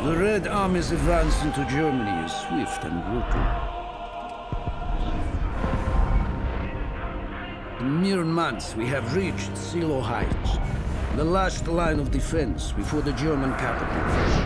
The Red Army's advance into Germany is swift and brutal. In mere months, we have reached Silo Heights, the last line of defense before the German capital.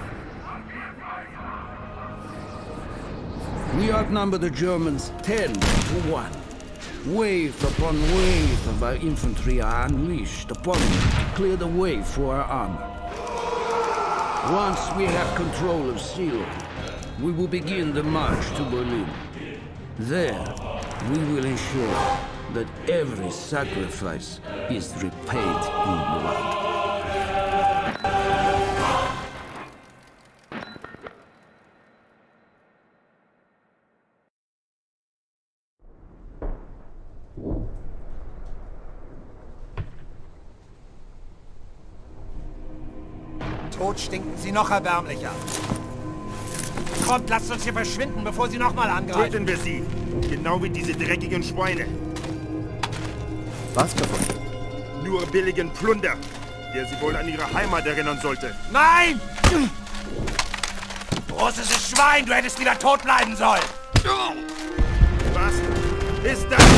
We outnumber the Germans 10 to 1. Wave upon wave of our infantry are unleashed upon them to clear the way for our armor. Once we have control of Silo, we will begin the march to Berlin. There, we will ensure that every sacrifice is repaid in blood. Tot stinken sie noch erbärmlicher. Kommt, lasst uns hier verschwinden, bevor sie nochmal angreifen. Töten wir sie. Genau wie diese dreckigen Schweine. Was davon? Nur billigen Plunder, der sie wohl an ihre Heimat erinnern sollte. Nein! Großes Schwein, du hättest wieder tot bleiben sollen. Was ist das?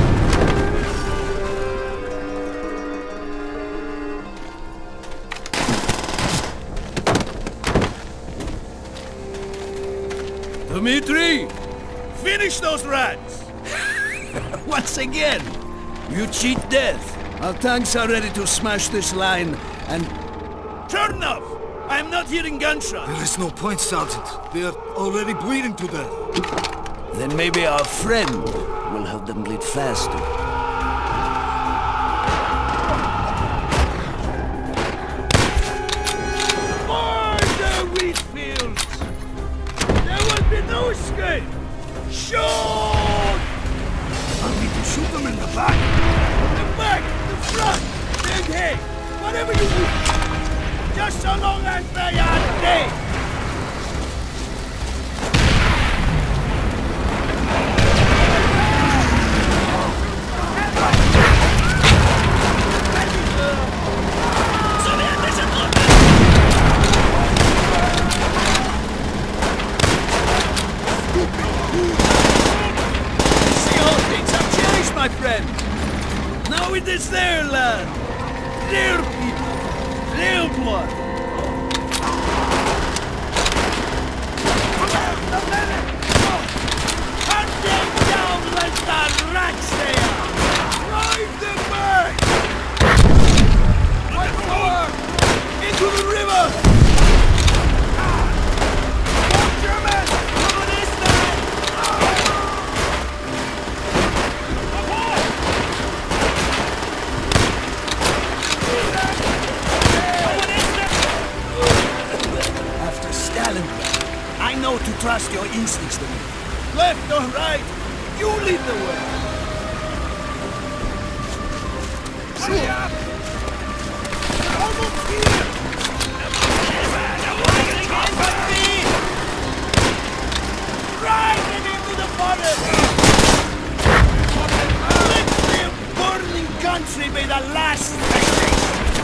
Dmitri! Finish those rats! Once again! You cheat death! Our tanks are ready to smash this line, and... Turn off! I am not hearing gunshots! There is no point, Sergeant. They are already bleeding to death. Then maybe our friend will help them bleed faster. No escape! Shoot! I need to shoot them in the back! The back! The front! Big head! Whatever you need! Just so long as they are dead! My friend! Now it is their land! Their people! Their blood! Hunt them down like the rats they are! Drive them back! Right forward! Into the river! More Germans! What is that? I know to trust your instincts to me. Left or right, you lead the way. Hurry up! Almost here! Drive them into the forest! Let their burning country be the last station!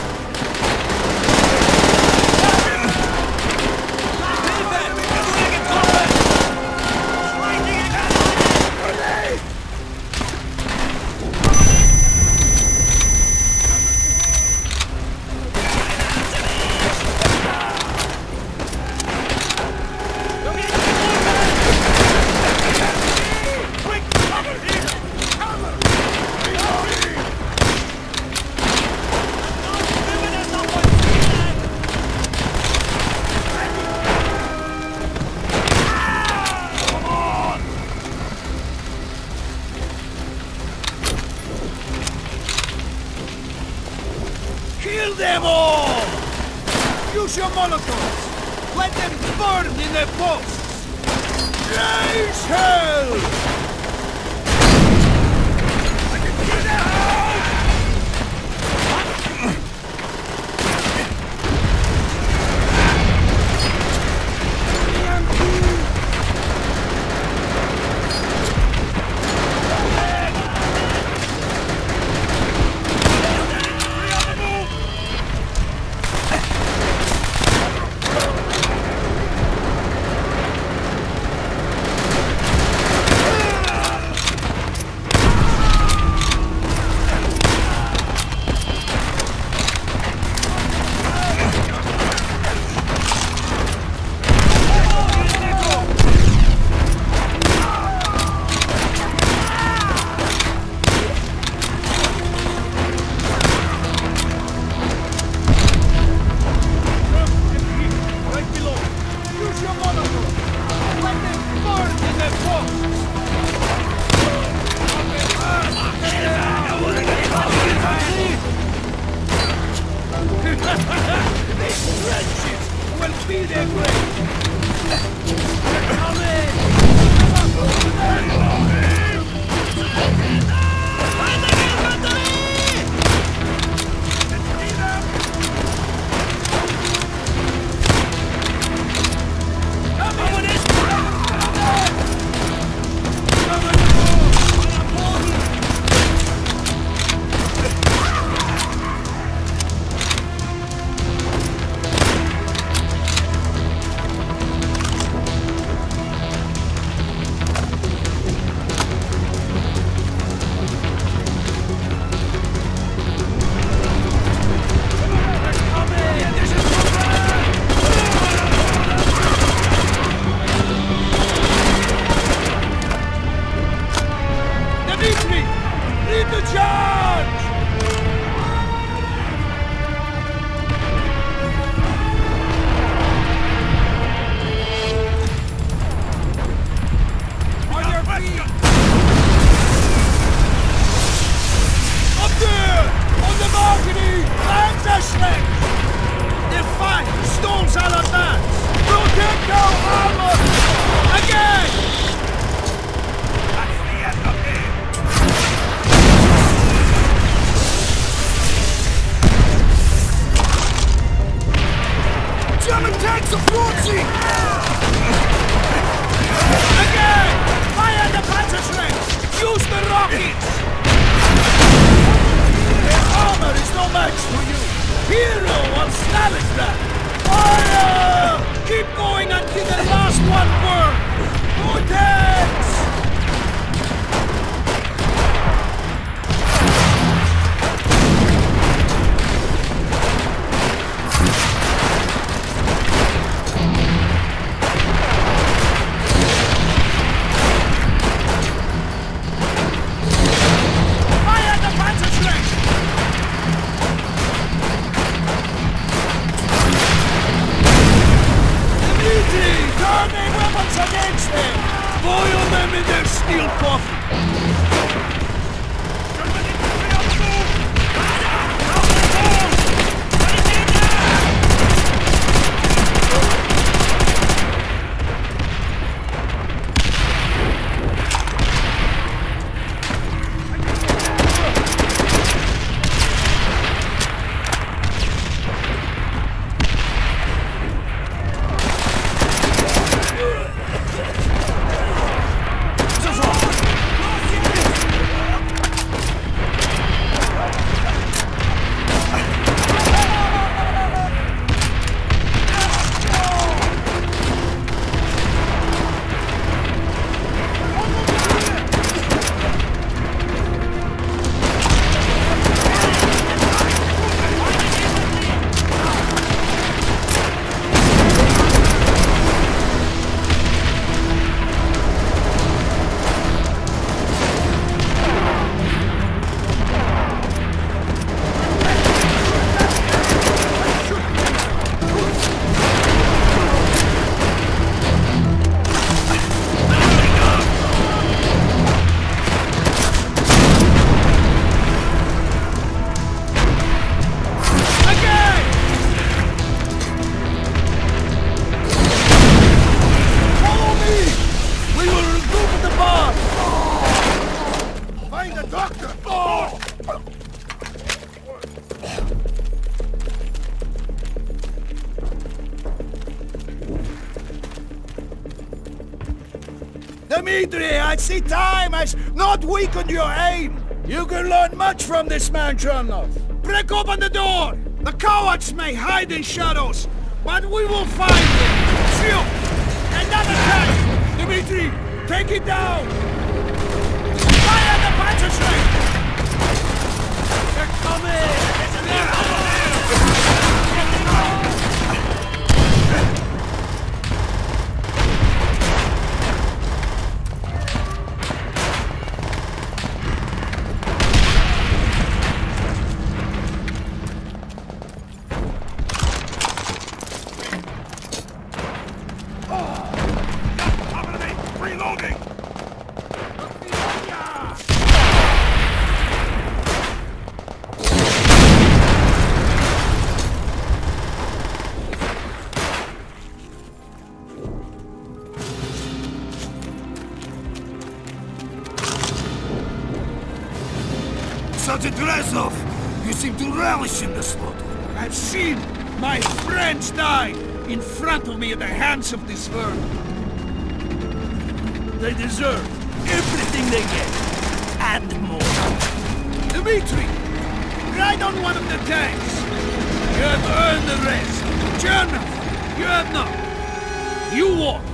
Kill them all! Use your molotovs! Let them burn in their posts! Raise hell! I can get out! strength! Defy Stone's all advance! Protect our armor! Again! That's the end of him! German tanks approaching! Again! Fire the Panzerschreck! Use the rockets! Their armor is no match for you! Hero of Stalingrad! Fire! Keep going until the last one burns! More tanks! Boil them in their steel coffee! Dimitri, I see time has not weakened your aim. You can learn much from this man, Chernov. Break open the door! The cowards may hide in shadows, but we will find them. Shield! Another attack! Dimitri, take it down! Fire the Panzerschreck! They're coming! Sergeant Rezov, you seem to relish in the slaughter. I've seen my friends die in front of me at the hands of this world. They deserve everything they get, and more. Dimitri, ride on one of the tanks. You have earned the rest. Chernov, you have not. You walk.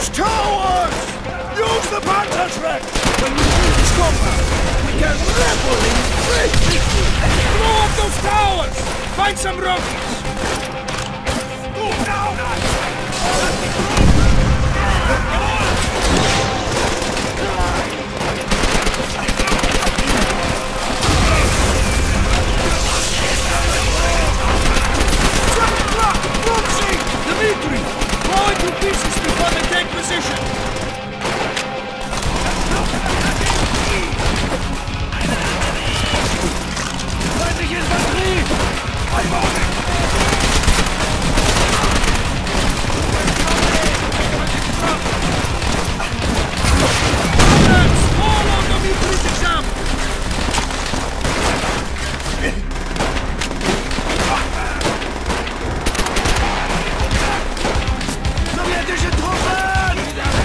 Those towers! Use the Panzerschreck! When we reach this compound, we can revel in great victory! Blow up those towers! Find some rockets! Move now! Dimitri! Blow it to pieces before they take position! Feindliche Infanterie! I'm on it! Follow Dimitri's example! Sowjetische Truppen!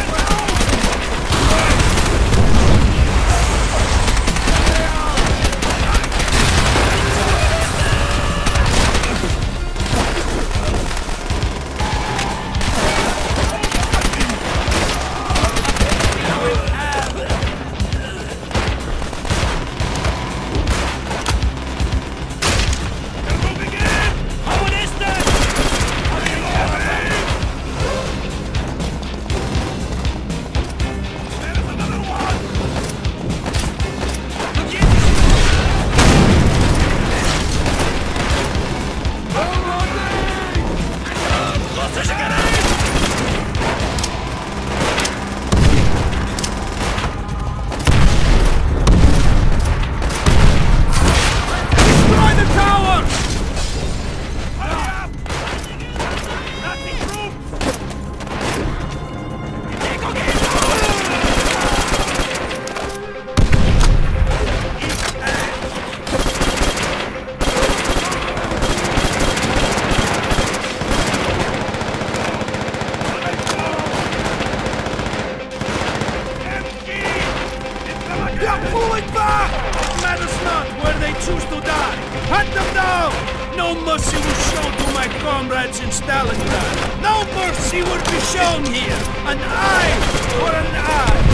No mercy was shown to my comrades in Stalingrad. No mercy will be shown here. An eye for an eye.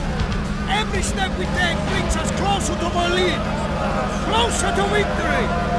Every step we take brings us closer to Berlin, closer to victory!